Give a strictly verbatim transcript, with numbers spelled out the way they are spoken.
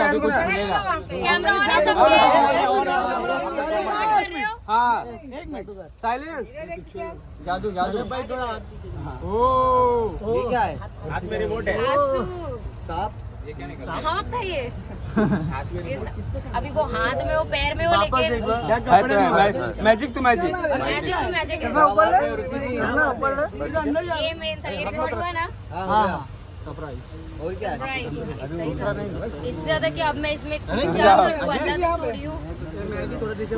अभी कुछ मिलेगा। कैमरा ऑन है सबके। हाँ साइलेंस। जादू जादू भाई थोड़ा। ओह ये क्या है? हाथ में रिमोट है। सांप। ये क्या निकला? सांप था ये। हाथ में ये स- अभी वो हाथ में हो पैर में हो लेकिन मैजिक तो मैजिक। मैजिक तो मैजिक है। ये मेन था, ये रिमोट हुआ ना। हाँ और क्या इससे ज्यादा कि अब मैं इसमें क्या करूँ, वरना तो थोड़ी हूँ।